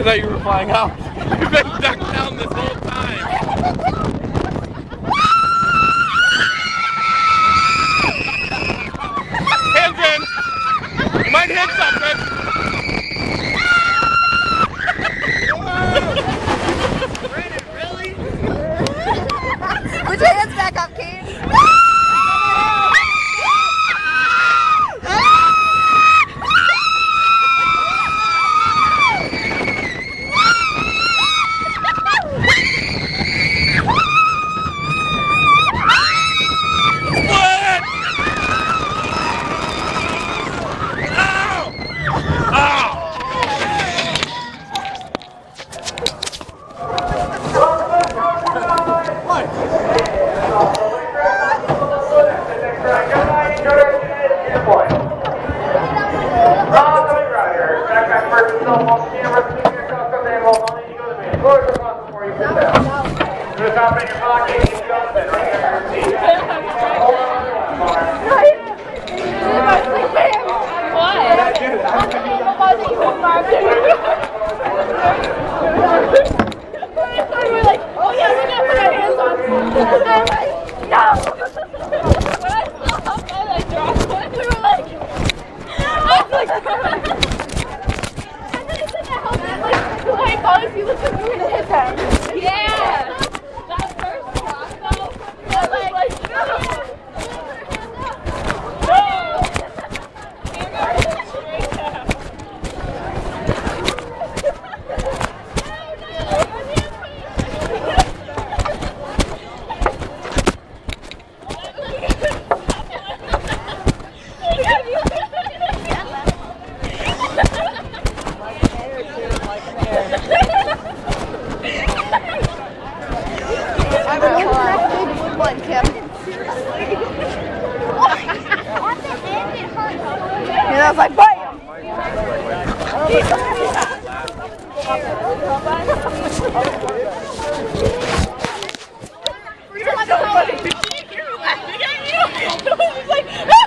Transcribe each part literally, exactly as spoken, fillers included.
thought you were flying out. You've been ducked down this whole time. Hands in. You might hit something. Brandon, really? Put your hands back up, Kate. And I was like, bam!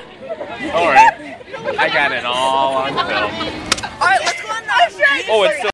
Alright, I got it all on film. Alright, let's go on the... Oh, it's still